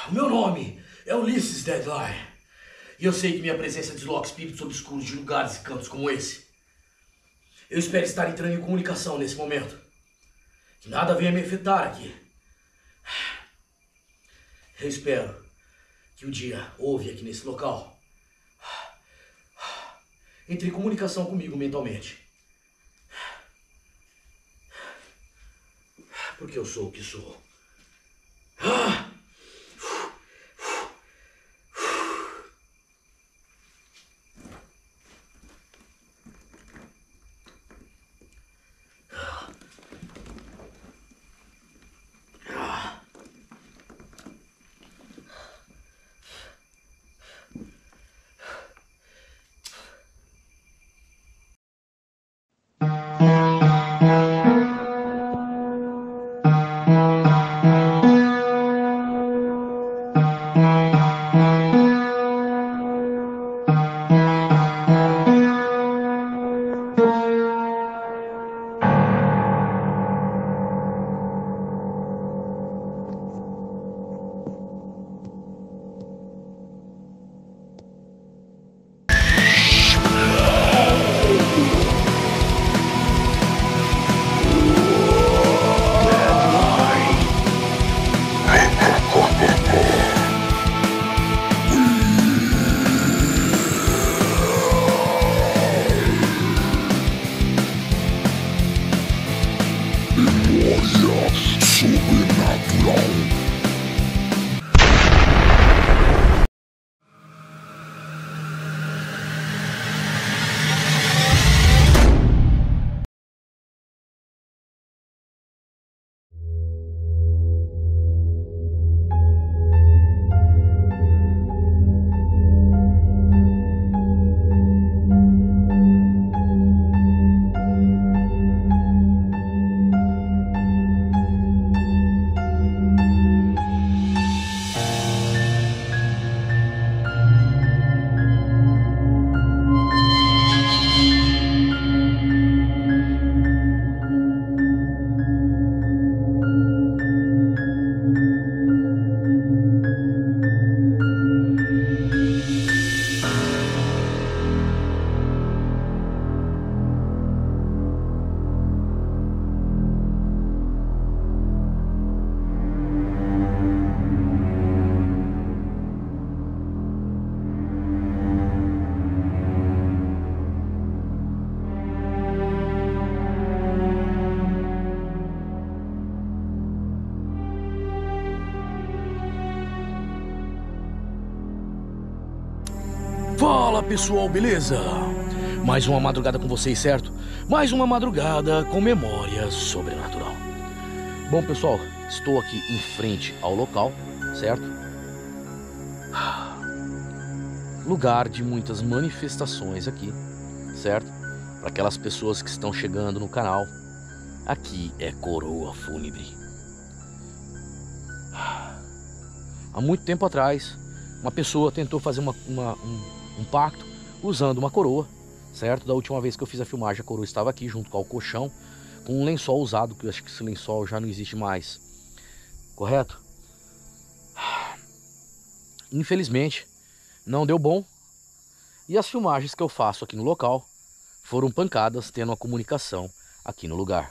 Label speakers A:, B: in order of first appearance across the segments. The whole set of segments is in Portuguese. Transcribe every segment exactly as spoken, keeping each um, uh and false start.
A: O meu nome é Ulisses Deadline. E eu sei que minha presença desloca espíritos obscuros de lugares e cantos como esse. Eu espero estar entrando em comunicação nesse momento. Que nada venha me afetar aqui. Eu espero que um dia houve aqui nesse local. Entre em comunicação comigo mentalmente. Porque eu sou o que sou. Ah! Fala pessoal, beleza? Mais uma madrugada com vocês, certo? Mais uma madrugada com memória sobrenatural. Bom pessoal, estou aqui em frente ao local, certo? Lugar de muitas manifestações aqui, certo? Para aquelas pessoas que estão chegando no canal, aqui é Coroa Fúnebre. Há muito tempo atrás, uma pessoa tentou fazer uma, uma, um, um pacto usando uma coroa, certo? Da última vez que eu fiz a filmagem, a coroa estava aqui junto com o colchão, com um lençol usado, que eu acho que esse lençol já não existe mais, correto? Infelizmente, não deu bom, e as filmagens que eu faço aqui no local foram pancadas, tendo a comunicação aqui no lugar.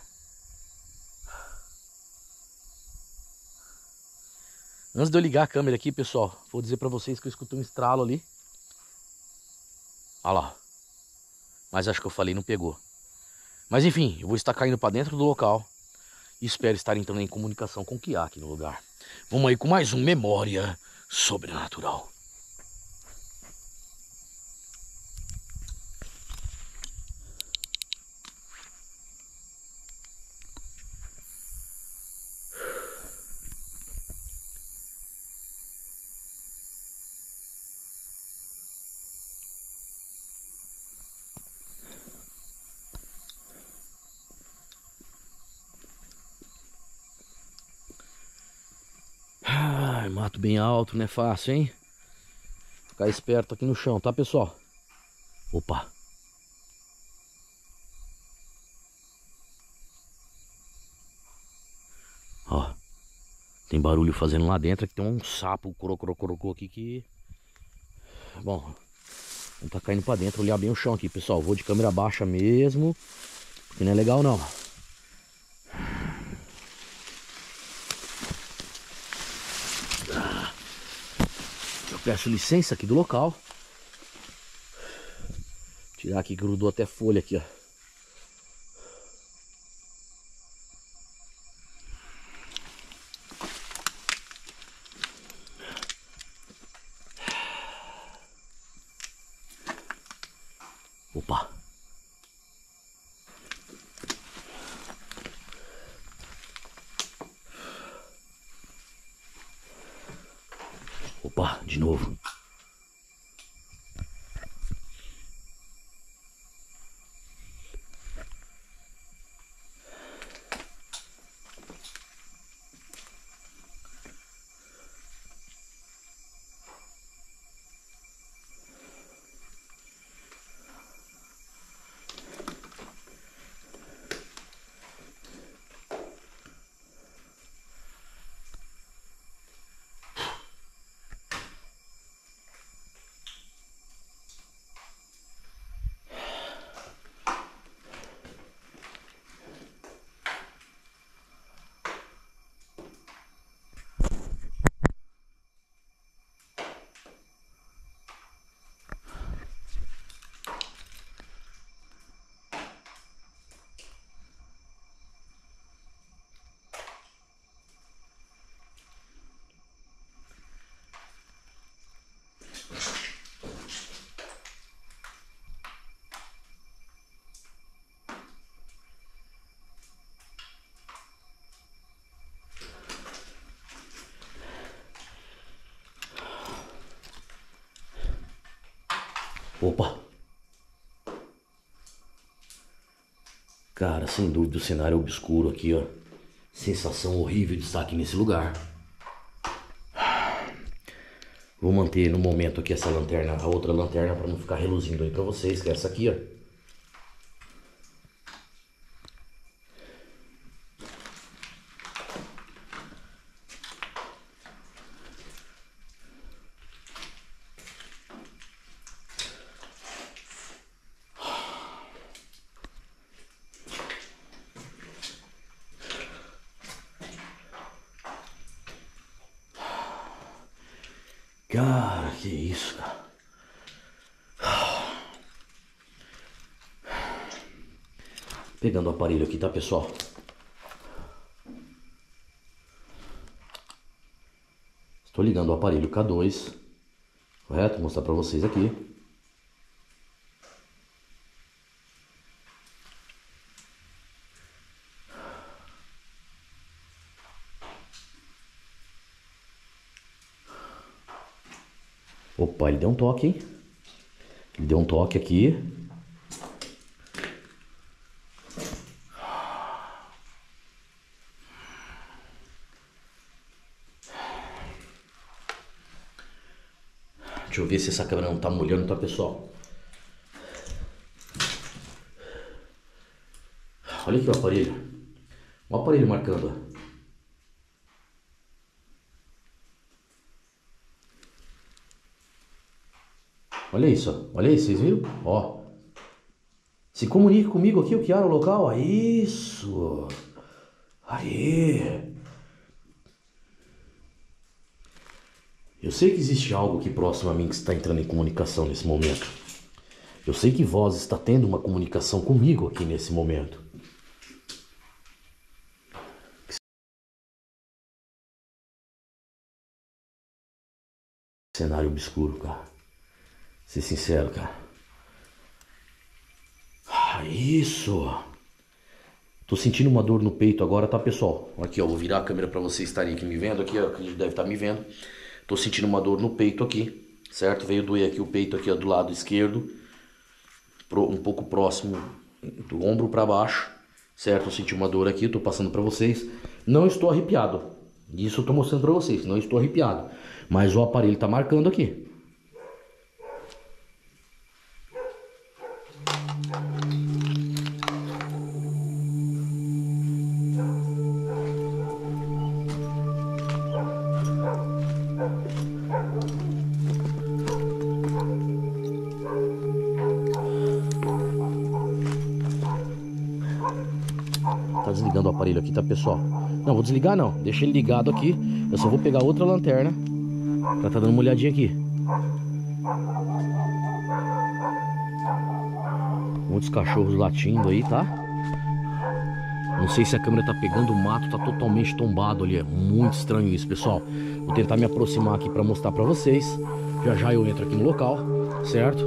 A: Antes de eu ligar a câmera aqui, pessoal, vou dizer pra vocês que eu escutei um estralo ali. Olha lá. Mas acho que eu falei, não pegou. Mas enfim, eu vou estar caindo pra dentro do local e espero estar entrando em comunicação com o que há aqui no lugar. Vamos aí com mais um Memória Sobrenatural. Ai, mato bem alto, não é fácil, hein? Ficar esperto aqui no chão, tá, pessoal? Opa! Ó, Tem barulho fazendo lá dentro, aqui tem um sapo corocorocoroco aqui que... Bom, não tá caindo pra dentro, olhar bem o chão aqui, pessoal. Vou de câmera baixa mesmo, porque não é legal não. Eu peço licença aqui do local. Tirar aqui, grudou até folha aqui, ó. Opa. Opa, de novo. Opa. Cara, sem dúvida o cenário obscuro aqui, ó. Sensação horrível de estar aqui nesse lugar. Vou manter no momento aqui essa lanterna, a outra lanterna, para não ficar reluzindo aí para vocês, que é essa aqui, ó. Cara, que isso, cara. Pegando o aparelho aqui, tá, pessoal? Estou ligando o aparelho K dois. Correto? Vou mostrar pra vocês aqui. Opa, ele deu um toque, hein? Ele deu um toque aqui. Deixa eu ver se essa câmera não tá molhando, tá, pessoal? Olha aqui o aparelho. O aparelho marcando, ó. Olha isso, olha isso, vocês viram? Ó. Se comunique comigo aqui, o que era o local. Isso. Aí. Eu sei que existe algo aqui próximo a mim que está entrando em comunicação nesse momento. Eu sei que vós está tendo uma comunicação comigo aqui nesse momento. Cenário obscuro, cara. Ser sincero, cara. Ah, isso. Tô sentindo uma dor no peito agora, tá, pessoal? Aqui, ó, vou virar a câmera para vocês estarem aqui me vendo. Aqui, ó, que deve estar me vendo. Tô sentindo uma dor no peito aqui, certo? Veio doer aqui o peito aqui, ó, do lado esquerdo, um pouco próximo do ombro para baixo, certo? Eu senti uma dor aqui, tô passando para vocês. Não estou arrepiado. Isso eu tô mostrando para vocês, não estou arrepiado. Mas o aparelho tá marcando aqui. Tá desligando o aparelho aqui, tá, pessoal? Não, vou desligar não. Deixa ele ligado aqui. Eu só vou pegar outra lanterna pra tá dando uma olhadinha aqui. Muitos cachorros latindo aí, tá? Não sei se a câmera tá pegando, o mato tá totalmente tombado ali. É muito estranho isso, pessoal. Vou tentar me aproximar aqui pra mostrar pra vocês. Já já eu entro aqui no local, certo?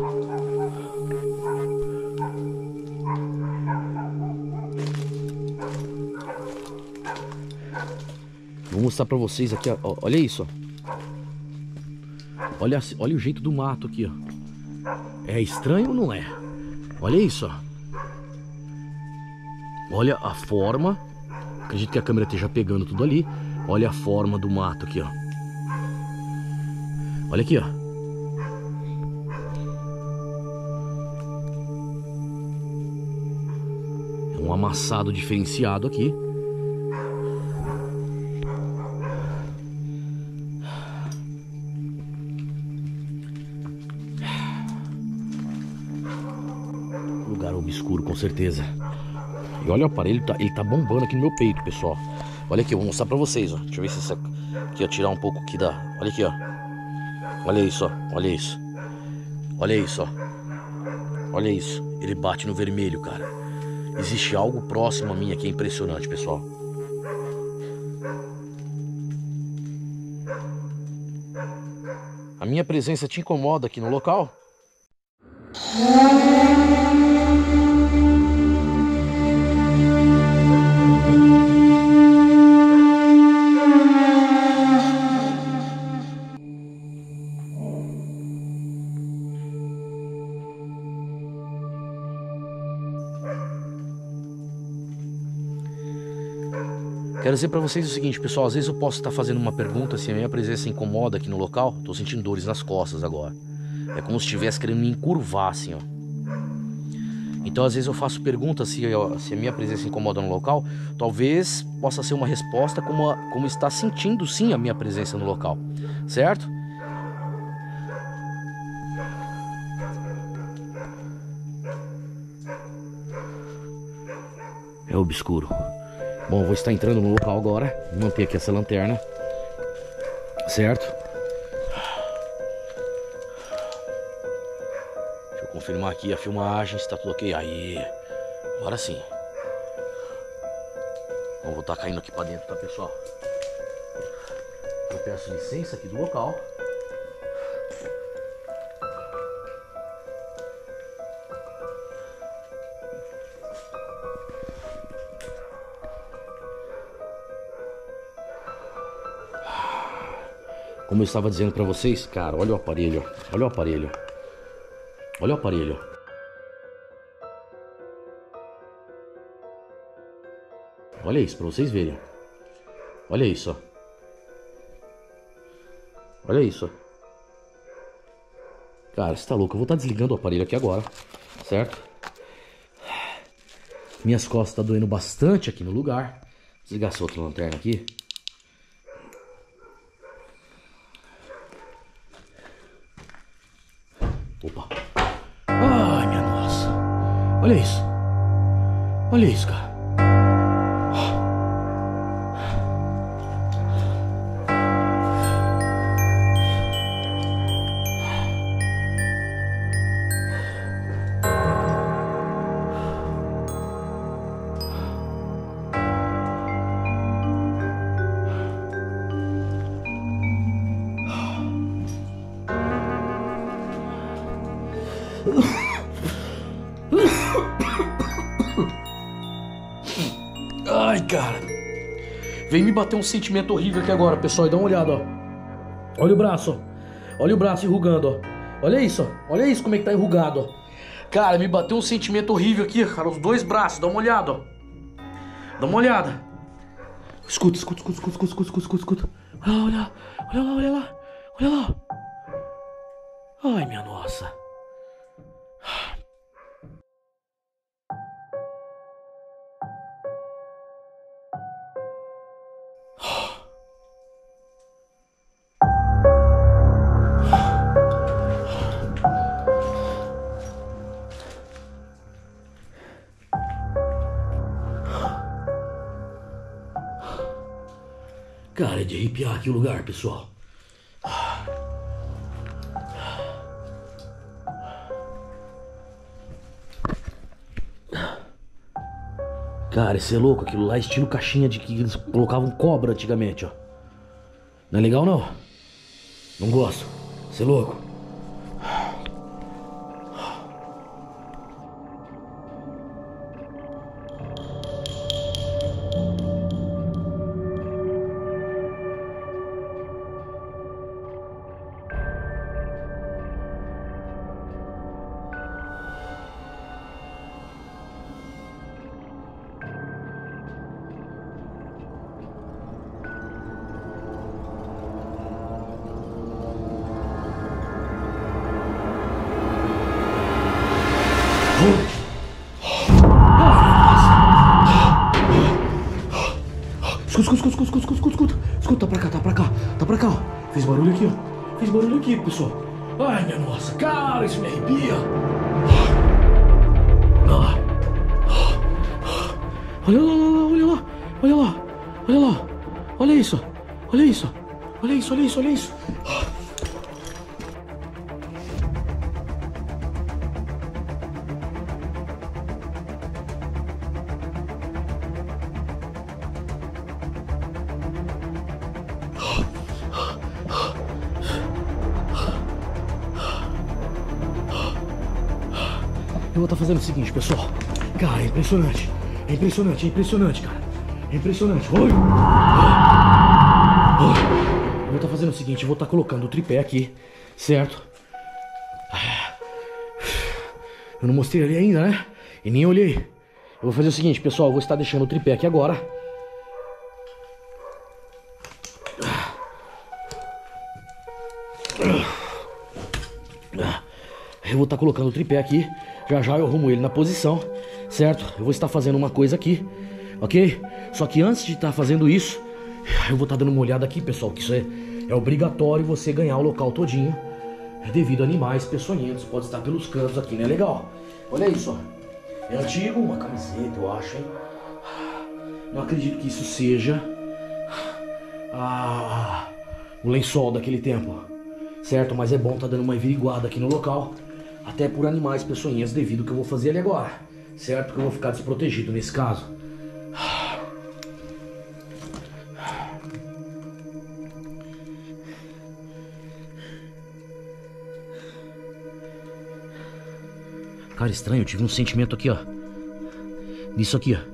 A: Vou mostrar pra vocês aqui, ó. Olha isso, ó. Olha, olha o jeito do mato aqui, ó. É estranho ou não é? Olha isso, ó. Olha a forma. Acredito que a câmera esteja pegando tudo ali. Olha a forma do mato aqui, ó. Olha aqui, ó. É um amassado diferenciado aqui. Lugar obscuro, com certeza. E olha o aparelho, tá, ele tá bombando aqui no meu peito, pessoal. Olha aqui, eu vou mostrar pra vocês, ó. Deixa eu ver se essa aqui, ó, tirar um pouco aqui da... Olha aqui, ó. Olha isso, ó. Olha isso. Olha isso, ó. Olha isso. Ele bate no vermelho, cara. Existe algo próximo a mim aqui, é impressionante, pessoal. A minha presença te incomoda aqui no local? Quero dizer pra vocês o seguinte, pessoal. Às vezes eu posso estar fazendo uma pergunta se a minha presença incomoda aqui no local. Tô sentindo dores nas costas agora. É como se estivesse querendo me encurvar assim, ó. Então às vezes eu faço perguntas se, se a minha presença incomoda no local. Talvez possa ser uma resposta como, a, como está sentindo sim a minha presença no local. Certo? É obscuro. Bom, eu vou estar entrando no local agora. Vou manter aqui essa lanterna. Certo? Deixa eu confirmar aqui a filmagem, se tá tudo ok. Aí, agora sim. Bom, vou estar caindo aqui pra dentro, tá, pessoal? Eu peço licença aqui do local. Como eu estava dizendo pra vocês, cara, olha o aparelho, olha o aparelho, olha o aparelho. Olha isso, pra vocês verem. Olha isso, ó. Olha isso, ó. Cara, você tá louco, eu vou estar desligando o aparelho aqui agora, certo? Minhas costas tá doendo bastante aqui no lugar. Vou desligar essa outra lanterna aqui. Opa. Ai, minha nossa. Olha isso. Olha isso, cara. Ai, cara. Vem me bater um sentimento horrível aqui agora, pessoal. E dá uma olhada, ó. Olha o braço, ó. Olha o braço enrugando, ó. Olha isso, ó. Olha isso como é que tá enrugado, ó. Cara, me bateu um sentimento horrível aqui, cara. Os dois braços. Dá uma olhada, ó. Dá uma olhada. Escuta, escuta, escuta, escuta, escuta, escuta, escuta, escuta. Olha, olha lá, olha lá. Olha lá. Ai, minha nossa. Cara, é de arrepiar aqui o lugar, pessoal. Cara, esse é louco, aquilo lá é estilo caixinha de que eles colocavam cobra antigamente, ó. Não é legal não? Não gosto. Você é louco? Escuta, escuta, escuta, escuta, escuta, escuta, escuta, tá pra cá, tá pra cá, tá pra cá, ó. Fez barulho aqui, ó. Fez barulho aqui, pessoal. Ai, minha nossa, cara, isso me arrepia. Olha lá, olha lá, olha lá, olha lá, olha isso, olha isso, olha isso, olha isso, olha isso. Eu vou estar fazendo o seguinte, pessoal. Cara, é impressionante. É impressionante, é impressionante, cara. É impressionante. Oi! Eu vou estar fazendo o seguinte, eu vou estar colocando o tripé aqui, certo? Eu não mostrei ali ainda, né? E nem olhei. Eu vou fazer o seguinte, pessoal, eu vou estar deixando o tripé aqui agora. Eu vou estar colocando o tripé aqui. Já já eu arrumo ele na posição, certo? Eu vou estar fazendo uma coisa aqui, ok? Só que antes de estar fazendo isso, eu vou estar dando uma olhada aqui, pessoal, que isso é, é obrigatório você ganhar o local todinho, devido a animais peçonhentos, pode estar pelos cantos aqui, né? Legal? Olha isso, ó. É antigo, uma camiseta, eu acho, hein? Não acredito que isso seja ah, o lençol daquele tempo, certo? Mas é bom estar dando uma averiguada aqui no local. Até por animais peçonhentos devido ao que eu vou fazer ali agora. Certo? Que eu vou ficar desprotegido nesse caso. Cara, estranho, eu tive um sentimento aqui, ó. Nisso aqui, ó.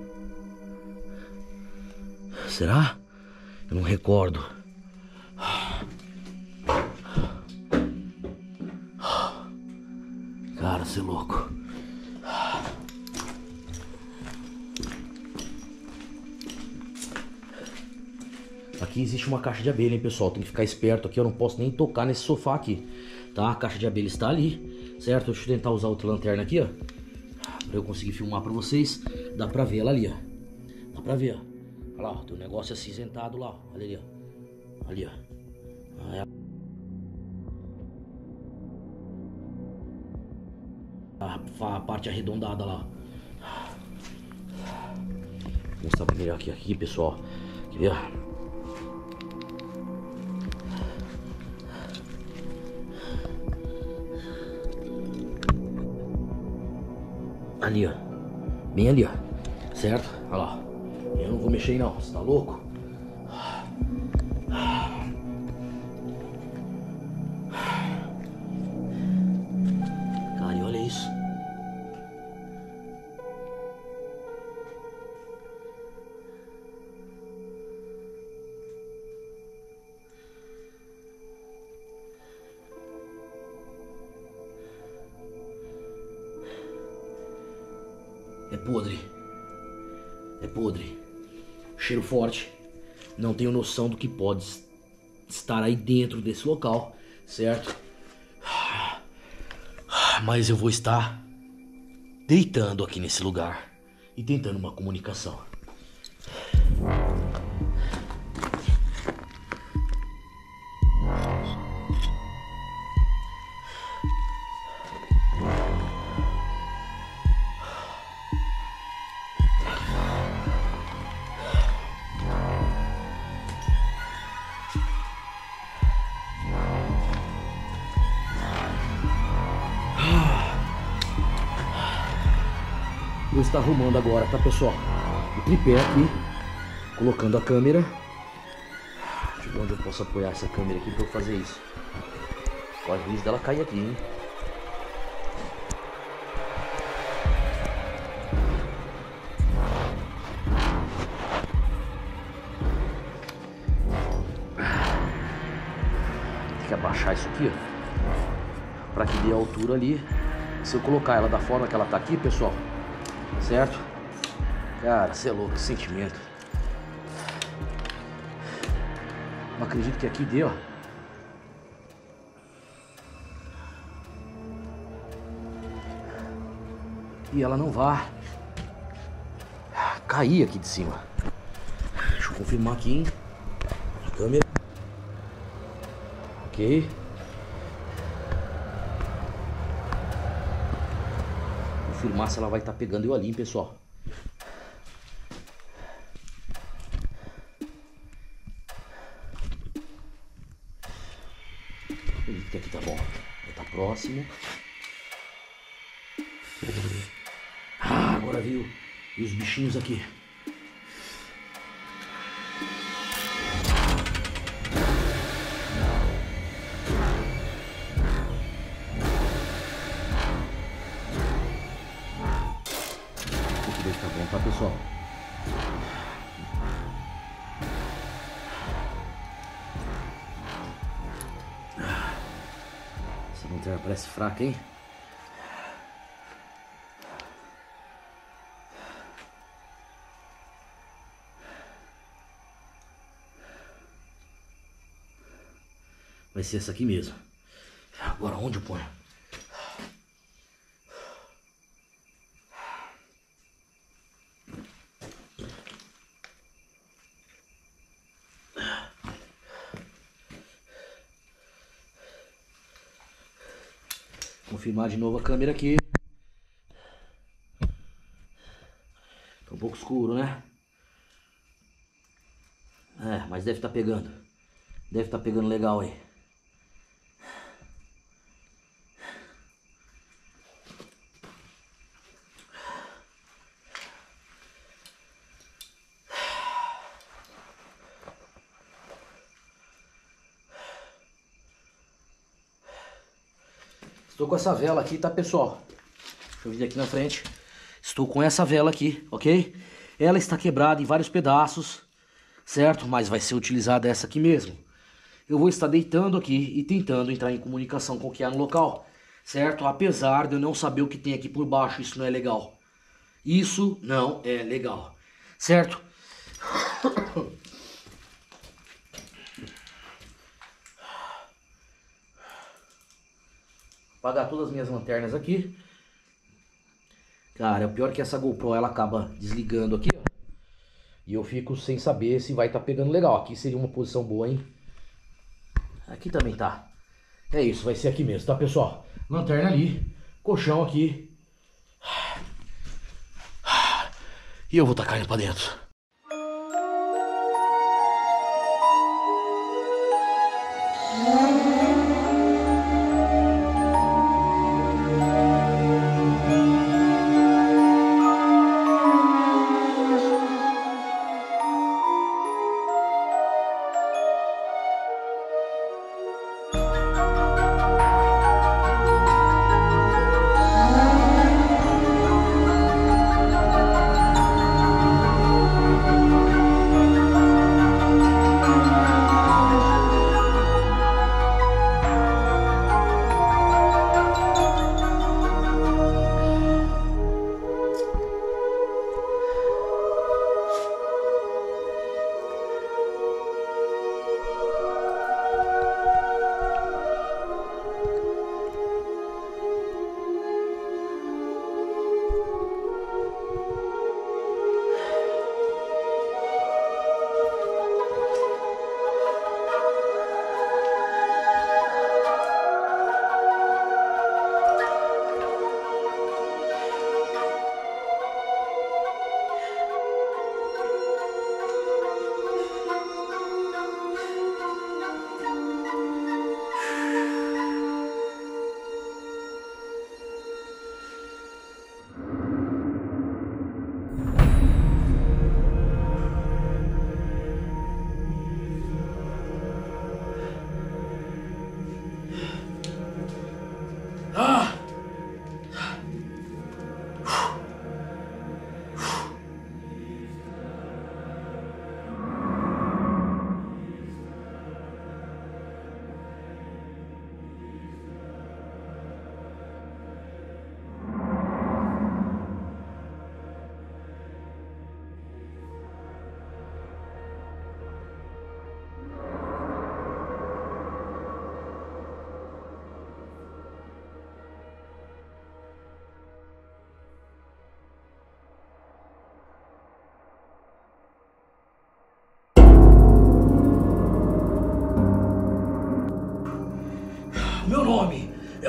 A: Será? Eu não recordo. Cara, você é louco. Aqui existe uma caixa de abelha, hein, pessoal? Tem que ficar esperto aqui. Eu não posso nem tocar nesse sofá aqui, tá? A caixa de abelha está ali, certo? Deixa eu tentar usar outra lanterna aqui, ó, pra eu conseguir filmar pra vocês. Dá pra ver ela ali, ó. Dá pra ver, ó. Olha lá, ó. Tem um negócio acinzentado lá, ó. Olha ali, ó. Ali, ó. Ah, é... A parte arredondada lá. Vou mostrar primeiro aqui, aqui, pessoal. Quer ver? Ali, ó. Bem ali, ó. Certo? Olha lá. Eu não vou mexer não. Você tá louco? Cara, olha isso. É podre. É podre. Cheiro forte. Não tenho noção do que pode estar aí dentro desse local, certo? Mas eu vou estar deitando aqui nesse lugar e tentando uma comunicação. vou estar arrumando agora, tá, pessoal? O tripé aqui, colocando a câmera. Deixa eu ver onde eu posso apoiar essa câmera aqui pra eu fazer isso. Corre o risco dela cair aqui, hein? Tem que abaixar isso aqui, ó, pra que dê a altura ali. Se eu colocar ela da forma que ela tá aqui, pessoal, certo? Cara, você é louco, que sentimento. Não acredito que aqui dê, ó. E ela não vai cair aqui de cima. Deixa eu confirmar aqui, hein? A câmera. Ok. Confirmar se ela vai estar pegando eu ali, hein, pessoal. Acredito que aqui tá bom. Vai estar próximo. Ah, agora viu. E os bichinhos aqui. Aqui deve tá bom, tá, pessoal? Essa lanterna parece fraca, hein? Vai ser essa aqui mesmo. Agora onde eu ponho? Confirmar de novo a câmera aqui. Tá um pouco escuro, né? É, mas deve estar pegando. Deve estar pegando legal aí. Estou com essa vela aqui, tá, pessoal? Deixa eu vir aqui na frente. Estou com essa vela aqui, ok? Ela está quebrada em vários pedaços, certo? Mas vai ser utilizada essa aqui mesmo. Eu vou estar deitando aqui e tentando entrar em comunicação com o que há no local, certo? Apesar de eu não saber o que tem aqui por baixo, isso não é legal. Isso não é legal, certo? Apagar todas as minhas lanternas aqui. Cara, o pior é que essa GoPro ela acaba desligando aqui, ó. E eu fico sem saber se vai estar tá pegando legal. Aqui seria uma posição boa, hein? Aqui também tá. É isso, vai ser aqui mesmo, tá, pessoal? Lanterna ali, colchão aqui. E eu vou estar tá caindo pra dentro.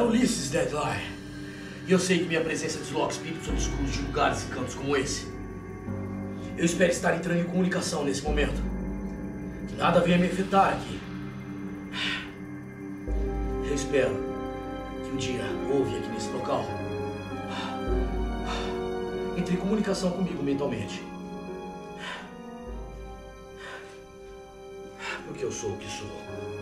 A: Ulisses Deadline. E eu sei que minha presença desloca espíritos obscuros de lugares e cantos como esse. Eu espero estar entrando em comunicação nesse momento. Que nada venha me afetar aqui. Eu espero que um dia ouve aqui nesse local. Entre em comunicação comigo mentalmente. Porque eu sou o que sou.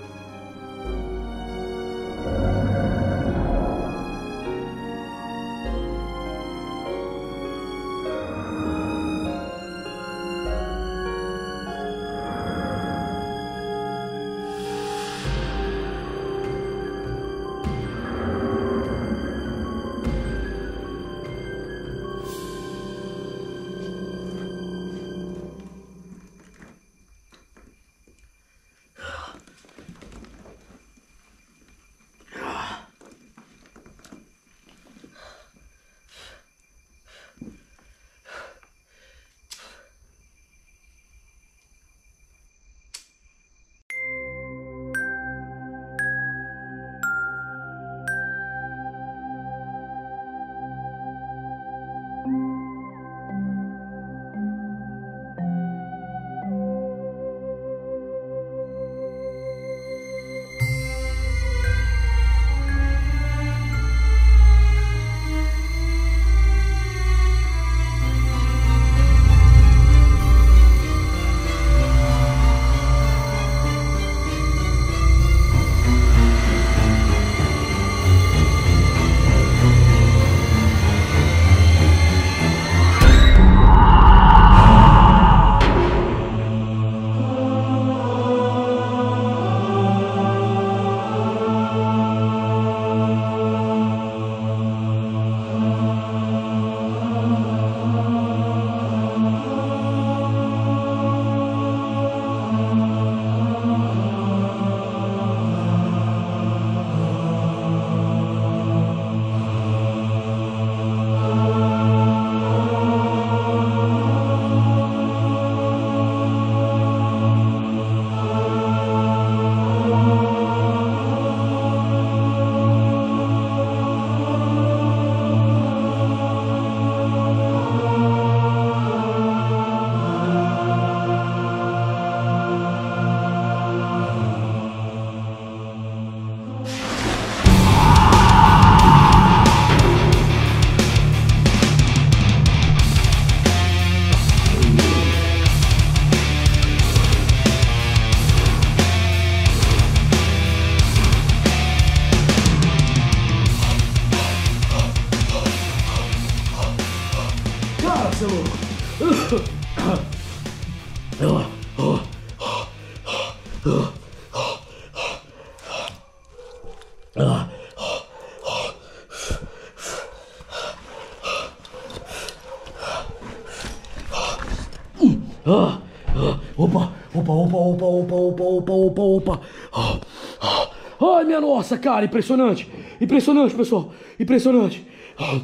A: Ah, ah, opa, opa, opa, opa, opa, opa, opa, opa, opa. Ah, ah. Ai, minha nossa, cara, impressionante. Impressionante, pessoal. Impressionante. Ah,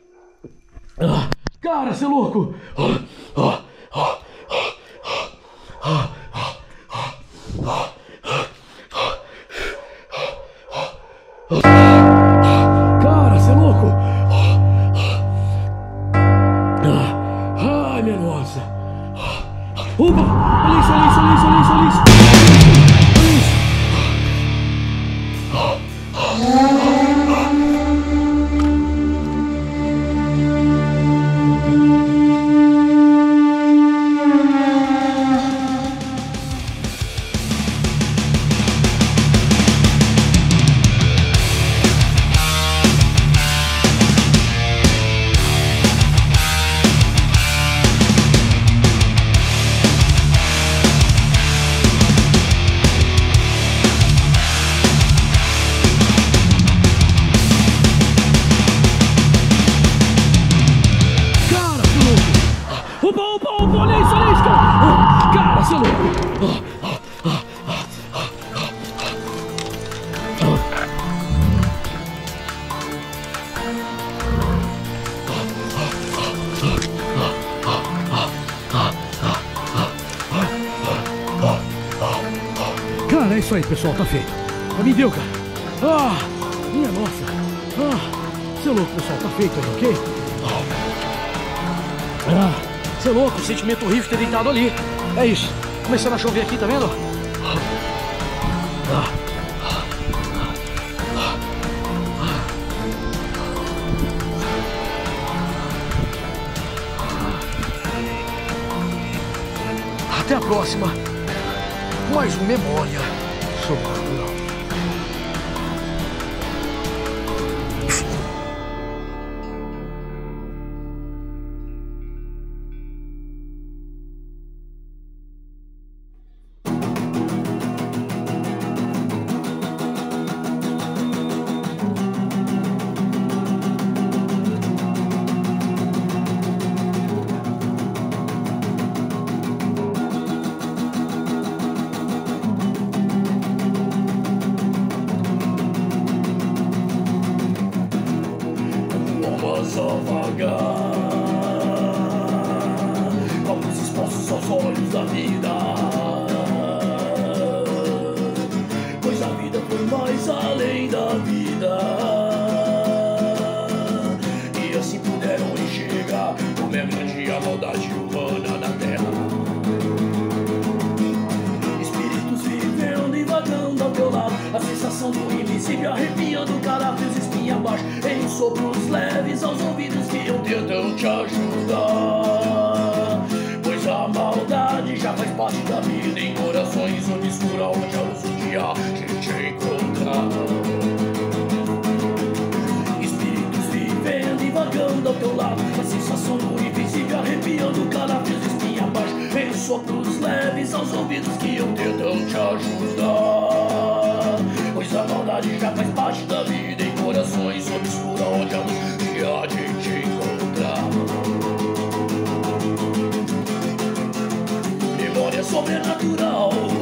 A: ah. Cara, você é louco. Ah, ah, ah, ah, ah, ah, ah, ah. Cara, você é louco. Ah, ai, minha nossa. Opa! Olha isso, olha isso, olha isso, olha isso, olha isso! Olha isso! Cara, é isso aí, pessoal, tá feito. Pra mim deu, cara. Ah, minha nossa. Ah, você é louco, pessoal, tá feito aí, ok? Ah, você é louco, sentimento horrível ter deitado ali. É isso. Começando a chover aqui, tá vendo? Ah. Até a próxima. Mais um Memória. Socorro.
B: Só vagar, olhos expostos aos olhos da vida, pois a vida foi mais além da vida, e assim puderam enxergar como é grande a maldade humana na terra. Espíritos vivendo e vagando ao teu lado, a sensação do invisível arrepiando cada vez espinha abaixo, em sopros leves aos ouvidos que eu tentam te ajudar, pois a maldade já faz parte da vida, em corações obscuros onde a luz um dia a gente encontrar. Espíritos vivendo e vagando ao teu lado, a sensação do invisível arrepiando cada vez espinha abaixo, em sopros leves aos ouvidos que eu tentam te ajudar, pois a maldade já faz parte da vida, em corações obscuros onde a luz que a gente encontrar. Memória sobrenatural.